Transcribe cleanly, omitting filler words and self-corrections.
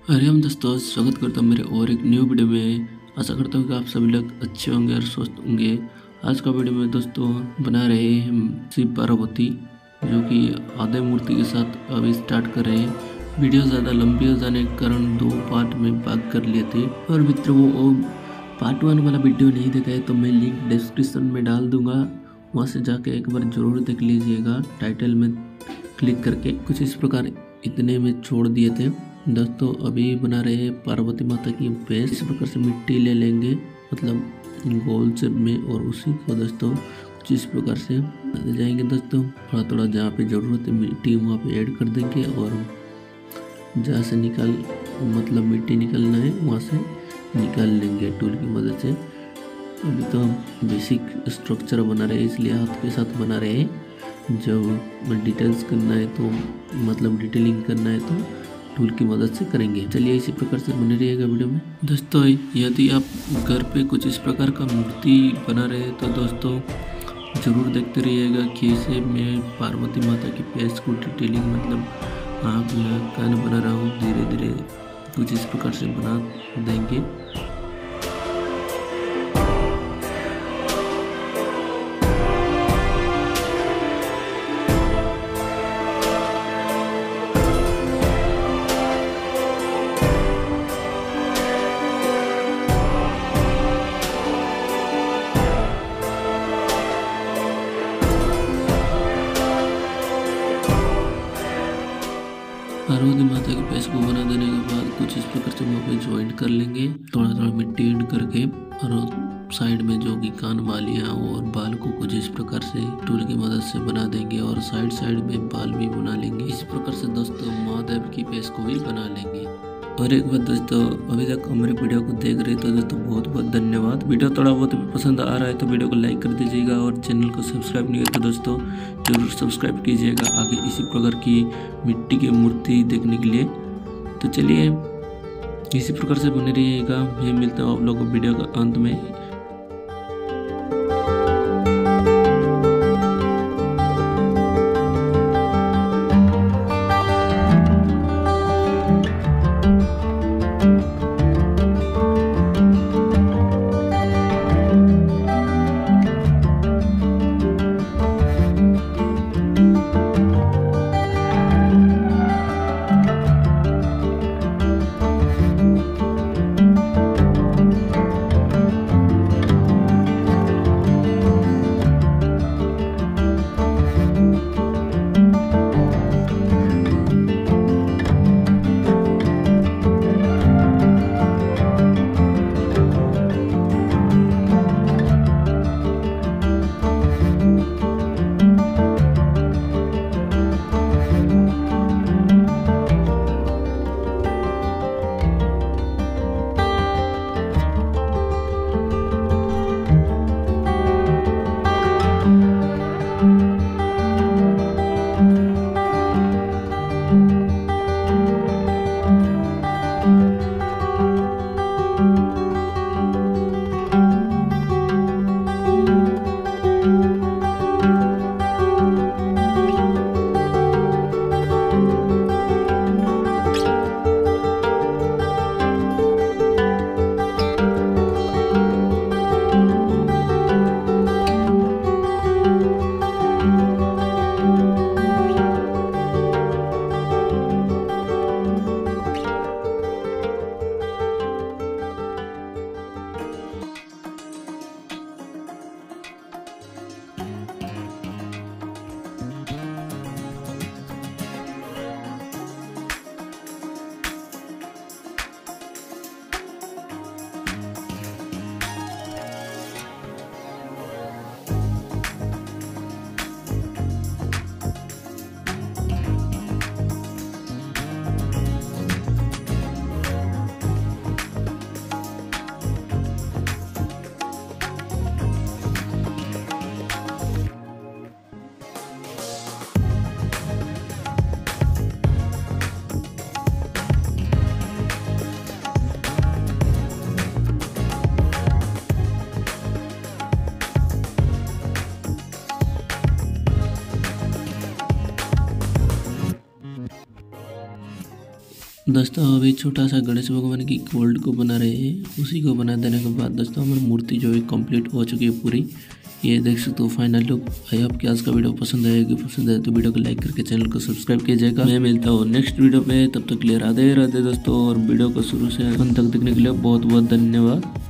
अरे हम दोस्तों स्वागत करता हूँ मेरे और एक न्यू वीडियो में। आशा करता हूँ कि आप सभी लोग अच्छे होंगे और स्वस्थ होंगे। आज का वीडियो में दोस्तों बना रहे हैं हम शिव पार्वती, जो कि आधे मूर्ति के साथ अभी स्टार्ट कर रहे हैं। वीडियो ज़्यादा लंबी हो जाने के कारण दो पार्ट में भाग कर लिए थे। और मित्रों वो पार्ट 1 वाला वीडियो नहीं देखा है तो मैं लिंक डिस्क्रिप्शन में डाल दूँगा, वहाँ से जाके एक बार ज़रूर देख लीजिएगा। टाइटल में क्लिक करके कुछ इस प्रकार इतने में छोड़ दिए थे। दोस्तों अभी बना रहे हैं पार्वती माता की बेस। इस प्रकार से मिट्टी ले लेंगे, मतलब गोल शेप में, और उसी को दोस्तों कुछ इस प्रकार से जाएंगे। दोस्तों थोड़ा थोड़ा जहाँ पे ज़रूरत है मिट्टी वहाँ पे ऐड कर देंगे, और जहाँ से मतलब मिट्टी निकलना है वहाँ से निकाल लेंगे टूल की मदद से। अभी तो हम बेसिक स्ट्रक्चर बना रहे हैं, इसलिए हाथ के साथ बना रहे हैं। जब डिटेल्स करना है तो मतलब डिटेलिंग करना है तो टूल की मदद से करेंगे। चलिए इसी प्रकार से बने रहिएगा वीडियो में। दोस्तों यदि आप घर पे कुछ इस प्रकार का मूर्ति बना रहे हैं तो दोस्तों ज़रूर देखते रहिएगा कि इसे मैं पार्वती माता की फेस को डिटेलिंग मतलब आँख या कान बना रहा हूँ। धीरे धीरे कुछ इस प्रकार से बना देंगे। पार्वती माता के फेस को बना देने के बाद कुछ इस प्रकार से वहाँ पे ज्वाइंट कर लेंगे, थोड़ा थोड़ा मिट्टी ऐड करके। और साइड में जो कि कान बालियाँ और बाल को कुछ इस प्रकार से टूल की मदद से बना देंगे, और साइड में बाल भी बना लेंगे। इस प्रकार से दोस्तों महादेव की फेस को भी बना लेंगे। और एक बात दोस्तों, अभी तक हमारे वीडियो को देख रहे तो दोस्तों बहुत बहुत धन्यवाद। वीडियो थोड़ा बहुत पसंद आ रहा है तो वीडियो को लाइक कर दीजिएगा, और चैनल को सब्सक्राइब नहीं है तो दोस्तों जरूर सब्सक्राइब कीजिएगा आगे इसी प्रकार की मिट्टी की मूर्ति देखने के लिए। तो चलिए इसी प्रकार से बने रहिएगा। मैं मिलता हूँ आप लोगों को वीडियो का अंत में। दोस्तों अभी छोटा सा गणेश भगवान की गोल्ड को बना रहे हैं। उसी को बना देने के बाद दोस्तों हमारी मूर्ति जो है कंप्लीट हो चुकी है पूरी। ये देख सकते हो फाइनल लुक। आई आपकी आज का वीडियो पसंद आएगी, पसंद आए तो वीडियो को लाइक करके चैनल को सब्सक्राइब कीजिएगा। मैं मिलता हूँ नेक्स्ट वीडियो पे, तब तक के लिए राधे राधे दोस्तों। और वीडियो को शुरू से अंत तक देखने के लिए बहुत बहुत धन्यवाद।